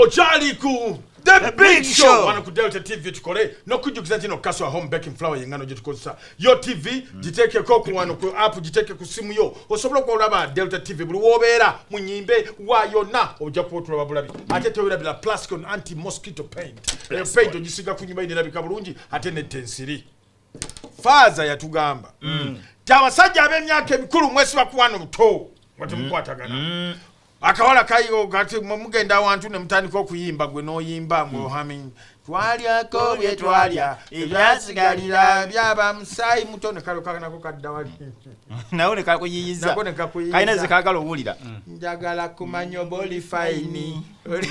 Ochali ku The Big Show wana ku Delta TV tukole no kujukiza tino kaswa home baking flour yengano gitukozesa yo TV giteke ko ku wano ku app giteke ku simu yo osobola ko olaba Delta TV buli wobera munyimbe wayo na ojja kuotula babulabi ate tewera bila plastic on anti mosquito paint paint ogisiga ku nyumba inelabika bulungi ate ne tensiri faza yatugamba tabasajja ab'emyaka emikulu mwesi bakuwano buto wate mukwatagana akawala kayo gati mugenda wantu ne mutandika okuyimba gwe noyimba ngo hamming twalya ko bye twalya ebyasigalira byaba musayi mutone kalo kanako kaddawali nawe ne kakuyiyiza kaina zikagala owulira njagala kumanyo boli fine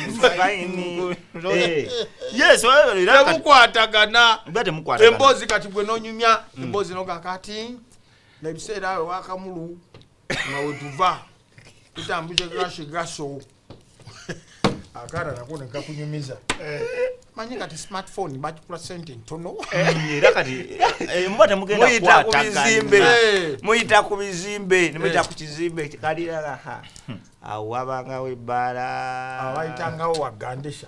yes wala mukwatagana bate mukwatagana embozi kati gwe nonyumya embozi no kakati ne bisera wakamulu nawe tuva tutambuje gaso akara nakone kakunyumiza manye kati smartphone bakula sente ntono era kati mbata mugenda muyita ku bizimbe nimuyita ku kizimbe kalira ha awabanga webala awaitangawo wagandisha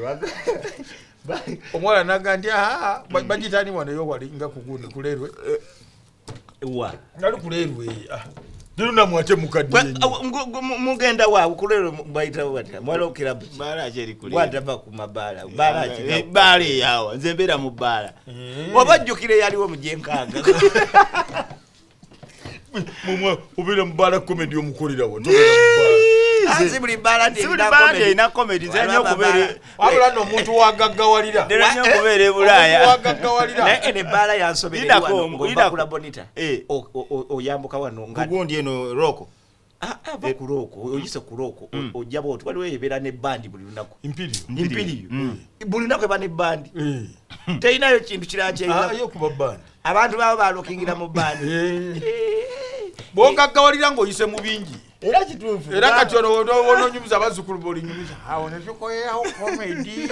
omwala nagandia bajitani wana yo wali nga kuguni kulerwe wa nali kulerwe Diruna mwate mukadde mugenda wa ukulero baita wata mwalo kilabu bala ajeri kule wata ku mabala bala ajeri bali yawo nzembera mu bala wabajjukire yaliwo mujenkaga mumwe ubira mbala comedy omukolera wo azibuli bala ina comedy zenyo kubere abula no muntu wagaggawalira zenyo kubere bulaya wagaggawalira ene bala yansobera kula bonita oyambuka wano ngundi eno roko ava kuroko oyise kuroko ojabo otu waliwo ebera ne bandi buli lunako impili buli lunako eba ne bandi teinayo kintu kirache ayo kuba bandi abantu babo balokingira mu bandi bogaggawalira ngo oyise mu bingi era kitufu era kati ono nyumiza bazukulu boli nyumiza hawo ne tukoyeho comedy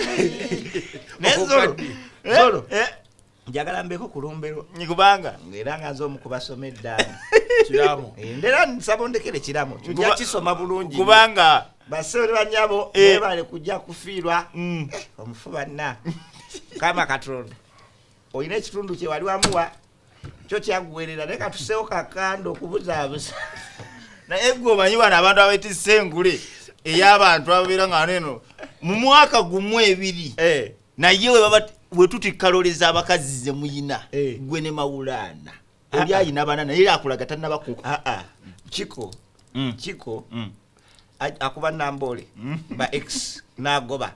nezolo njagala mbeko kulombero nikubanga era ngazo mukubasomedda kiramo ndera nsabondekere kiramo tujja kisoma bulungi kubanga basore banyabo bale kujja kufiirwa omufuba na kama katonda oyina ekitundu kye wali wamuwa kyo kyagwerera leka tusewo kakando kubuzaabuza na ego manyiwa na abantu abetise engule ey'abantu abira ng'aneno mu mwaka gumu ebiri na yewe baba wetuti kaloleza abakazi ze muyina gwe ne mawulana oli ayina banana era akulaga tannabakuka chiko akuba nambole ba x nagoba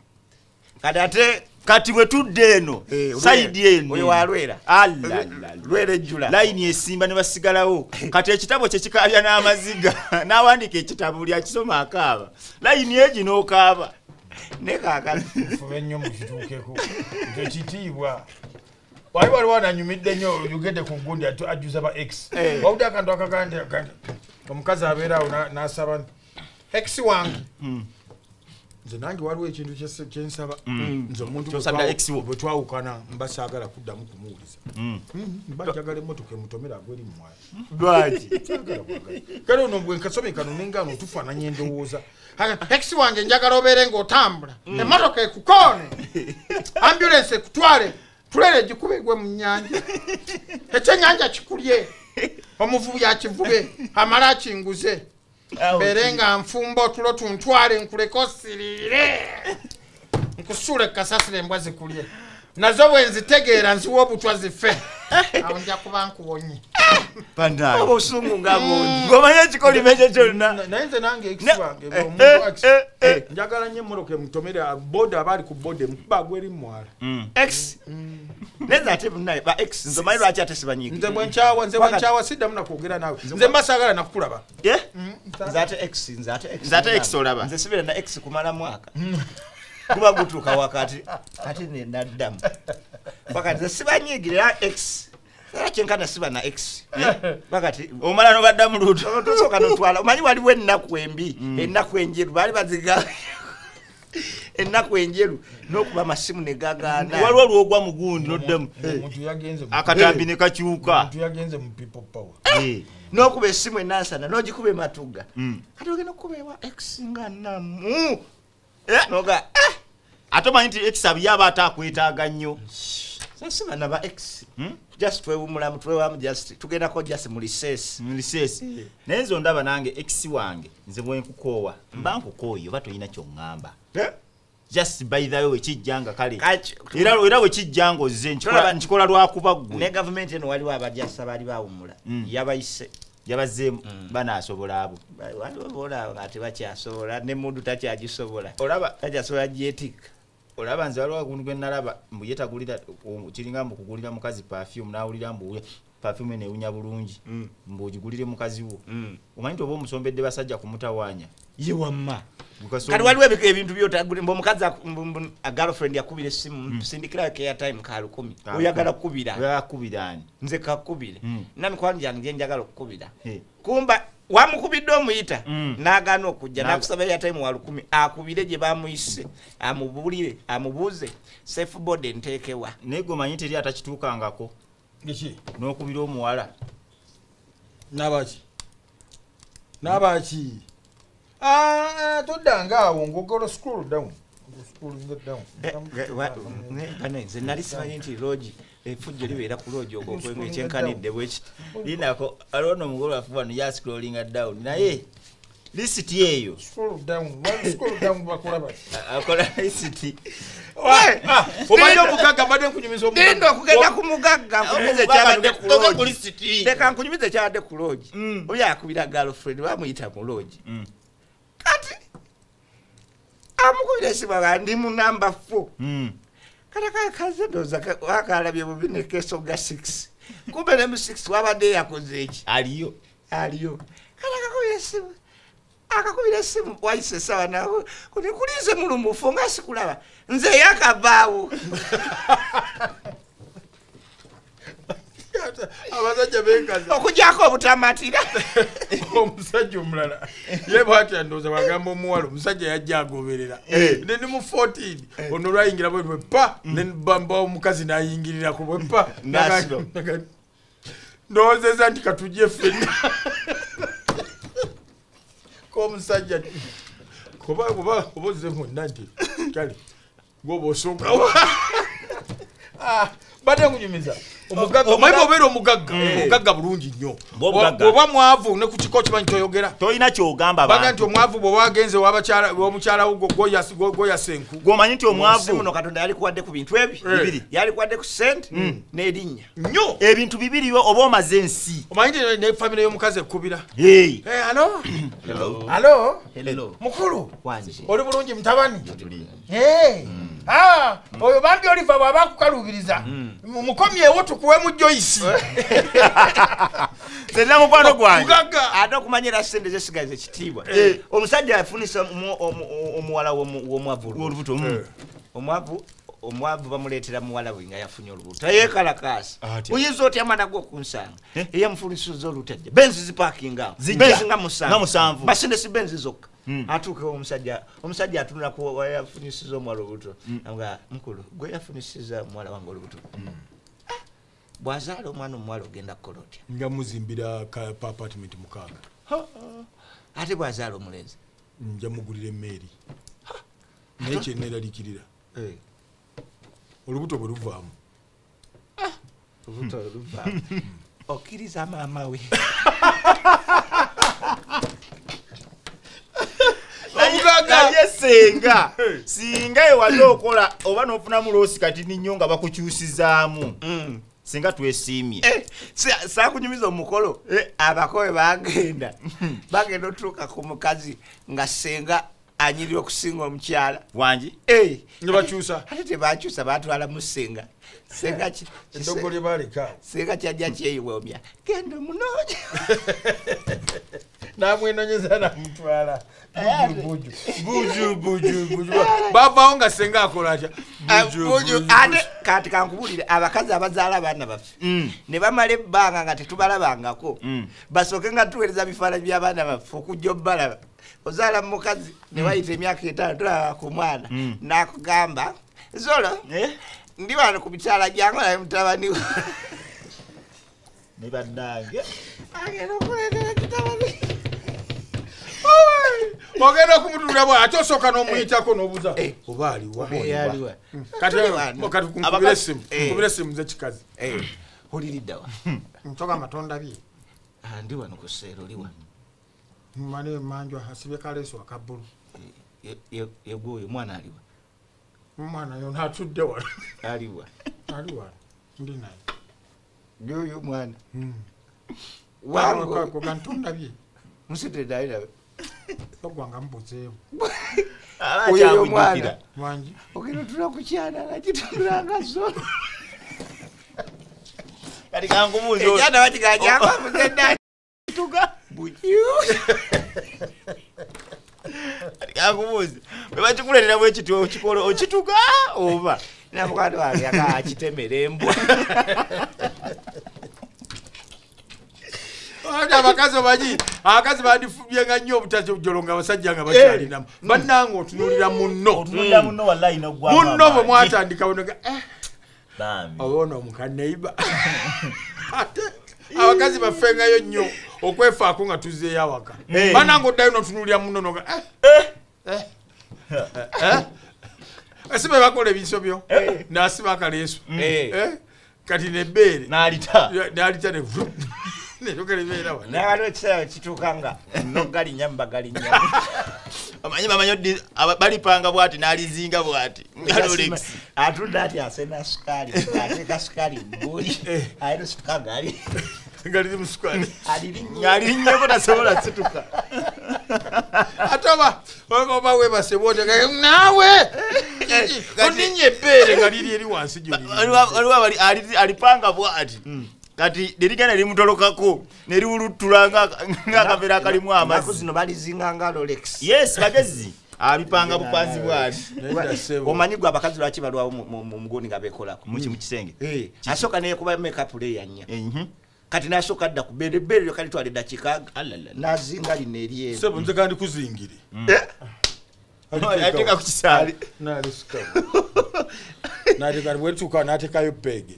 kati wetudde eno side eno oyo walwera lwere jula line esimba ne basigalawo kati ekitabo kye kikabya n'amaziga n'awandika ekitabo lya kisoma akaaba line eji n'okaaba ne kaka fuba nnyo mu kituukeko ekyo kitiibwa wali wananyumidde nnyo yogedde ku gundi ajuza ba x wawudde akantu akagandi omukazi abeera awo n'asaba x wange nze nange waliwo ekintu kyensaba nze omuntu bwe twawukana mba saagala kuddamu kumuwuliza mbajagala emmotoka emutomera gweri mumwala lwaki kale ono bwe nkasomye kano nengano tufaananya endowooza x wange njagala obeere ng'otambula emmotoka ekukoone ambulensi ekutwale tulere gikube gwe mu nnyanja ekyennyanja kikulye omuvubu yakivube amala akinguze berenga nfumba otulo tuntwale nkuleko sirire nkusule kasasire embwa zikulye nazo bwe nzitegeera nziwa obutwa zife awo nja kuba nkuwonye pandai obusungu ngabonye ngomanye ekikolime ekyo kyonna naye nze nange ekiwange njagala nnyo emmoloka emutomera boda abaali ku boda emukuba gweri mwala x neza ate bunaye ba x nzomanyi lwaki ate sibanyiigi nze bwenkyawa siddamu nakwogera naawe nze mba saagala nakukulaba nze x olaba nze sibira na x kumala mwaka kuba gutuuka wakati ate nenaddamu wakati nze sibanyiigirira x era kyenkana siba na x wakati omala nobadda mu luuto tosooka notwala omanyi waliwo ennaku embi ennaku enjeru baali baziga ennaku enjeru n'okuba amasimu ne gagaana waliwo olwogwa mu gundi noddemu akatambi ne kakyuka n'okuba essimu enansana n'ogikuba ematuga kati ogenda okukuba ewa x nga namu noga atoma nti X abiyaba atakwetaaga nnyo sasa bana ba X just twewumulamu just tugenda ko just mu recess nenzo ndaba nange X wange nze bwe nkukoowa mbangu koyo bato ina kyo ngamba just by the way kijjanga kale era we kijjango ze nkikola lwakuba gwe ne government eno waliwo abajasa bali bawumula yabayise yabaze bana asobola abo waliwo bola ate bakyasobola ne mundu takyagisobola olaba takyasobola jetika olaba nze waliwo akuntu gwe nalaba mbu yetagulira kiringa mbu kugulira mukazi perfume nawulira mbu perfume neewunya bulungi mbu ogigulire mukazi wo omanyi nti oba omusombedde basajja kumutawaanya yewamma kati waliwo ebintu byotagulira mbu omukazi a girlfriend yakubira essimu sindikira ke airtime ka 10 oyagala kukubira ani nze kakubire namikwano gyange njagala okukubira kumba wamukubidde omuyita n'agaana okujja nakusaba airtime wa 10 akubire gye bamuyise amubulire amubuuze safe board enteekewa naye gwe omanyi teri atakituukangako n'okubira omuwala n'abaki toddanga awo ng'ogola scroll down nze nali simanyi nti loogi efujjo libeera ku loogi ogwo okwenga ekyenkanidde bwekiti linako alona omugole wafuba wano ya scrolling down naye lisiti eyo akola lisiti omanyi omugagga mbadde nkunyumiza genda okugenda ku mugagga leka nkunyumiza ekyabadde ku loogi oyo akubira girlfriend bamuyita mu loogi kati amukubira esimu nga ndi mu number 4 kata kaze ndoza wakalabye bubi ne keso ga 6 kumbe ne mu 6 wabadde yakoze eki aliyo kata kakubira esimu akakubira esimu wayise sawa nawe kunikulize mulumufu nga sikulaba nze yakavaawo abasajja benkaza okujjako obutamatira omusajja omulala ye bwati andooza bagamba omuwala omusajja yajja agoberera ne mu 14 ono lwayingira bwe pa ne bamba omukazi n'ayingirirako bwe pa ndoozeza nti katujje ffenna k'omusajja oba ozze mwonna nti kale ng'oba osooka badde nkunyumiza omugaga obeera omugagga bulungi nnyo bw'oba mwavu ne ku kiko kimanyi toyogera tolina kyogamba baga nti omwavu bw'oba wagenze w'omukyalawo goyasa enku gw'omanyi nti omwavu muno katonda yali kuwadde ku bintu ebyo yali kuwadde ku sente n'erinnya nnyo ebintu bibiri oba omaze ensi omanyi nti ne famire y'omukazi ekkubira alo mukulu oli bulungi mutabani oyo bambi oliva bw'aba akukalubiriza mukomyewo tukuwe mu Joyce senna mukwano gwange ate okumanyira sente zesigaze ekitiibwa omusajja afunisa omuwala w'omwavu olubuto omwavu bamuleetera muwala we nga yafunye olubuto yeekalakaasa oyinza otya mwana gwe okunsanga eyamufunisiza olutajja benzi zipaakinga benzi nga musanvu basendesi benzi zokka atuukewo omusajja atunulako wayafunisiza omuwala olubuto nga mukulu gwe yafunisiza muwala wange olubuto bwazaala omwana omuwala ogenda kukola otya nga muzimbira pa apartment 6 ate bwazaala omulenzi nja mugulira emmeeri naye kyeneeralikirira olubuto bwe luvaamu olubuto luvaamu okkiriza maama we naye senga singa ewali okola oba n'ofunamu loosi kati ninnyo nga bakukyusizaamu singa twesiimye saakunyumiza omukolo abakowe bagenda otuuka ku mukazi nga senga anyirira okusinga omukyala wangi ne bakyusa ate tebakyusa batwala mu senga eddogo lye baleka senga kyajja kyeyiwomya genda omunoonya namwenonyeza namutwala buju bavaawo nga senga akola atya ate kati kankubulire abakazi abazaala abaana baffe ne bamala ebbanga nga tetubalabangako basooke nga tuweereza bifaananyi by'abaana baffe okujja obbalaba ozaala mu mukazi ne wayita emyaka 5 tulaba ku mwana n'akugamba zolo ndi wano ku mikyala gyange naye mutabani we ne bannange agenda okuleetera kitabani ogenda kumutulira bwa ate osooka n'omuyitako n'obuuza oba aliwa kati kumukubira essimu z'ekikazi oliriddawa ntoga matonda bye ndi wano ku sseero oliwa mumane manjwa asibye kaleeso akabbulu yegwoyo mwana aliwa omwana yona atudde wala aliwa ndi naye yoyo mwana wangoga ntonda bye musiteddairabe ogwanga mbuzeewo oyo mwana wangi ogenda tula kukyana nakitulanga so kati kankubuuza ekyana bakiganyanga mugenda tuga buju kati kankubuuza bwe bakikuleetera bwekityo okikola okituga oba namukandi wange akakitemera embwa abakazi omanyi abakazi bandifubyenga nnyo obutajolo nga abasajja nga bakyalinamu bannanga otunulira munno munno bwe mwatandika bunoga obaona omukaneiba ate abakazi baffengayo nnyo okwefaako nga tuzzeeyo awaka bannanga oddayo notunulira munno noga asibe bakola ebiso byo nasiba akaleeso kati nebbeere nalita ne nawaliwo ekiseera kituuka nga nogalinya mubagalinya bamanyi balipanga bwati nalizinga bwati atudde ati asena sukaali ateeka sukaali mbuli ayina situka ngaliri musukali ngalirinnyeko tasobola situka ate oba webase bwote naawe oninye ebbeere nga liri eri wansi waliwo alipanga bwati kati derigana limutolokako neriwulutula ng'akaveera akalimu amazzi zino balizinga nga Rolex yes bagezi alipanga bupanzi bwati omanyi gwe abakazi lwaki balwawo mu mugoni nga beekolako mu kisenge asooka neyekuba makeup layer nnya kati nasooka adda ku beerebbeere kali twala eddakiika nazinga lino eryeru sebo nze kandi kuzingire ateeka ku kisaali nateeka bwetuuka nateekayo peege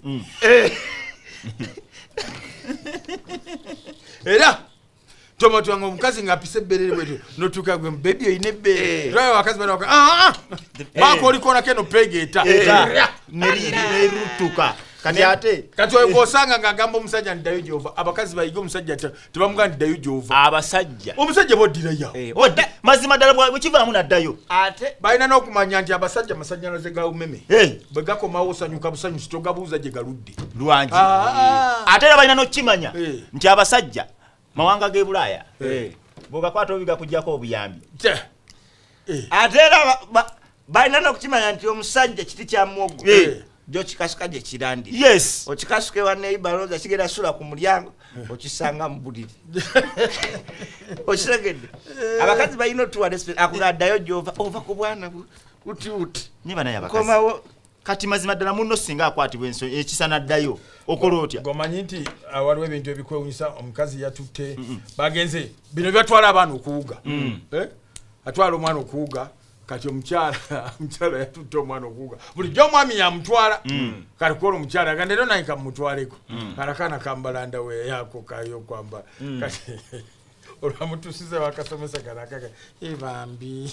era tomotwanga omukazi ng'apisa ebbeere bwetu notuuka gwe bebi oyina ebbeere lwayo abakazi banaoka baako olikoonako eno pegeeta nerirutuka kati ate kati oyo gw'osanga ng'agamba omusajja ndiddayo gy'ova abakazi bayiga omusajja tebamugaa ndiddayo gy'ova abasajja omusajja boddirayo mazima ddala bwekivaamu naddayo ate balina n'okumanya nti abasajja amasannyalaze ga umeme bwe gakomawo osanyuka busanyusi togabuuza gye galudde lwangi ate era balina n'okukimanya nti abasajja mawanga g'e Bulaaya bw'ogakwata obiga kujjako obuyambi ate era balina n'okukimanya nti omusajja kiti kya muwogo gyokikasuka gye kirandi okikasuka ewa neiba loza kigenda sula ku mulyango okisanga mu buliri okitegedde abakazi balina otuwa respect akugaddayo gyova ova ku bwana uti niba naye abakazi kati mazima ddala munno singa akwatibwa ekisa naddayo okola otya gomanyi nti waliwo ebintu ebikwewunyisa omukazi yatutte bagenze bino byatwala abaana okuwuga atwala omwana okuwuga kati omukyala yatutte omwana okuwuga bulijjo omwami yamutwala kati kuola omukyala aganda ero naye kamutwaleko kalakaana kambalanda weyako kayo kwamba kati olwamutusize wakasomesa kalakaka ebambi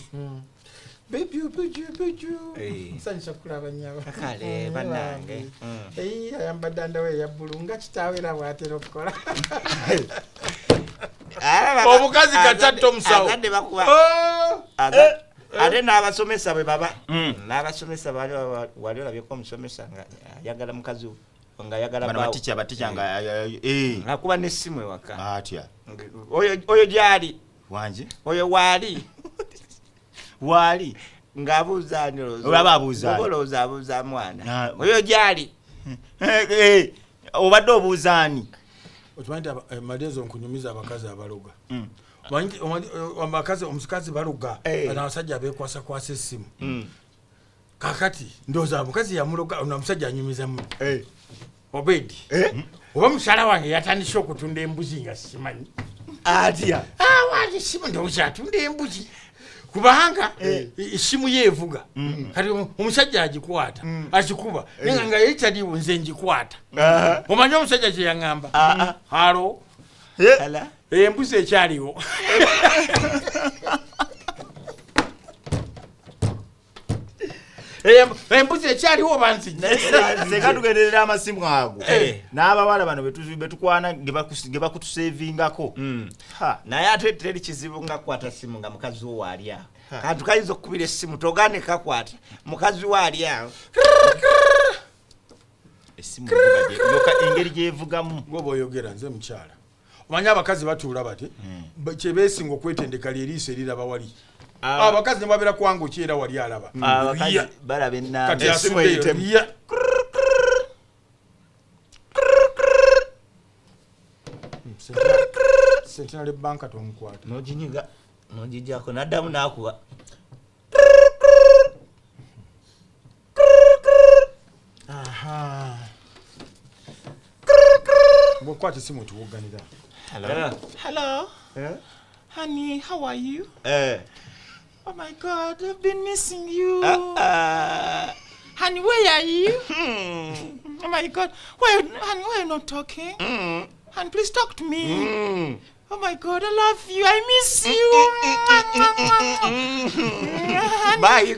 nsanyusa kulaba nyaba kale banange ayambadde andawe eyabbulu nga kitaawe era bwatera okukola omukazi katatta omusawo ate n'abasomesa bwe baba n'abasomesa wali olabyeko omusomesa nga ayagala mukazi nga ayagala abatica ngakuba n'essimu ewaka atya oyo gyali wangi oyo waali ng'abuuza olowooza abuuza mwana oyo gyali obadde obuuzaani okimanyi nti malezi onkunyumiza abakazi abaloga omukazi baluga abasajja beekwasakwasa essimu kakati ndowooza omukazi yamuloga omusajja anyumiza mu obedi oba mukyala wange yatandise okutunda embuzi nga simanyi atya wange essimu ndowooza atunda embuzi kubanga essimu yeevuga kati omusajja agikwata akikuba naye nga yali taliwo nze ngikwata omanyi omusajja kye yaŋŋamba halo embuzi ekyaliwo embuzi ekyaliwo banzi senga tugenderera amasimu ago n'abawala bano betukwana ge bakutusevingako naye ate teri kizibu nga kwata simu nga mukazi wo waali awo kantu kayinza okukubira essimu togaane kakwata mukazi wo ali awo essimu engeri gyevugamu gwoba oyogera nze mukyala omanye abakazi batuula bati kyebeesinga okwetendeka lyeriiso eriraba wali abakazi ne babeera kwanga okyera wali alaba abakazi balaba kati asuddeyo sentinale banka tomukwata noginyiga nogijjako naddamu nakuwa bwokwata esimu tuwuganira Hello. Honey, how are you? Oh my God, I've been missing you. Honey, where are you? Oh my God, honey, why are you not talking? Honey, please talk to me. Oh my God, I love you. I miss you. Bye.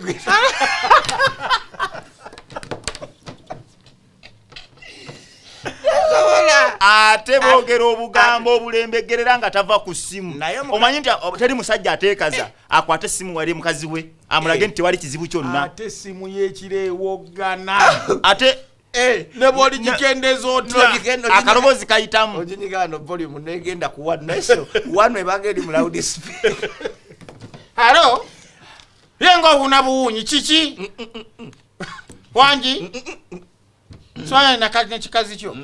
ate boogera obugambo obulembegerera nga tava ku ssimu omanyi nti teri musajja ateekaza akwate essimu wali mukazi we amulage nti tewali kizibu kyonna ate essimu y'ekireewogana ate ne bwoli gikendeeza otya akaloboozi kayitamu oginyigano volume negenda ku one neso one ebanga eri mu loud speaker halo yenga obuna buwunyi kiki wangi swaya nekikazi kyo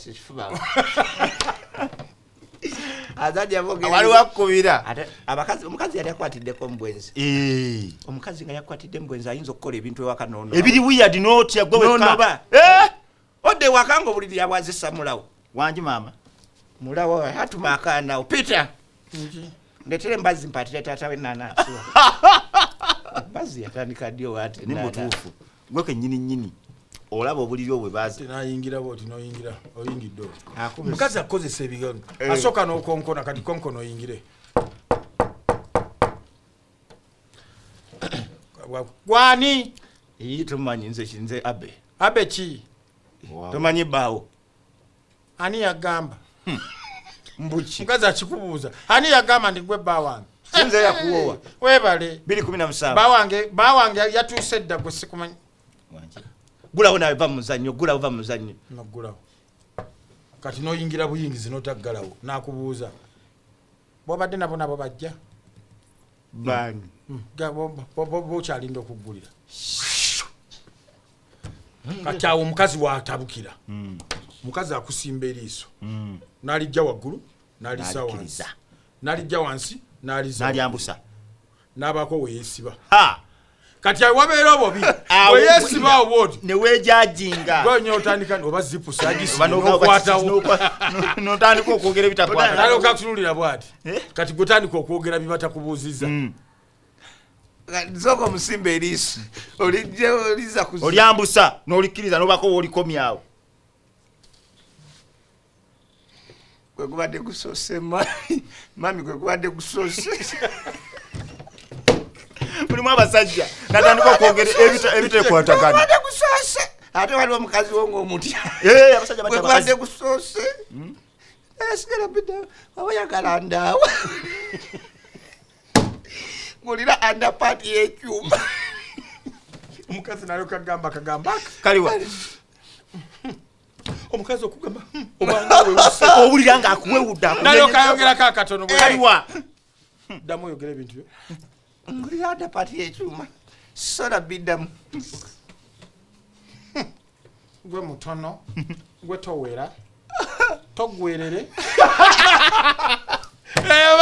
waliwo akkubira omukazi yali akwatiddeko mubwenzi omukazi nga yakwatidde mubwenzi ayinza okukola ebintu ewaka nono ebiri wiyadi notya gweonoba odde ewaka nga obuliri yabwazisa mulawo wangi maama mulawo atuma akaanawo peter ndetere mbazi mpatire taata we nanasiwa mbazi yatandika ddi owate ni mutuufu gwe kennyini nnyini olaba obuliri obwe bazi nayingira bwoti noyingira oyingidde mukazi akozesa ebigambo asooka n'okonkona kati konkono oyingire gwani tomanyi nze abe ki tomanyi baawo ani yagamba mbuki mukazi akikubuuza ani yagamba ndi gwe bba wange nze yakuwowa webale 217 bba wange yatuuse dda gwe sikumanyi gulawo nawe va muzannyo nogulawo kati noyingira buyingizi notaggalawo nakubuuza bwobadde nabo bajja bani bokyalinda okuggulira kati awo omukazi watabukira mukazi akusimba eriiso nalijja waggulu nalisa wansi nalijja wansi nalyambusa nabako weyesiba kati wabeera obobi weyesiba obwoti neweejajinga gonyo otandika oba zipu sagisikwatawo notandika okwogera ebitakwata kutunulira bwati kati gotandika okwogera bibatakubuuziza nzoka omusimba eriiso olijja oliza olyambusa n'olikkiriza nobako woolikomyawo kwekubadde kusoose mami kwekubadde kusoose mulimu abasajja natandika okwogera ebitekwatagana kusoose ate waliwo omukazi wo ng'omutya kwekubadde kusoose sigala bida wabayagala ndaawa ngulira andapati y'ekyuma omukazi nayo kagamba kaliwa omukazi okugamba owulira ng'akuwewudda nayo kayongerako akatono kaliwa ddamu oyogera ebintu byo ngulira andapati y'ekyuma sola biddamu gwe mutono gwe towera togwerere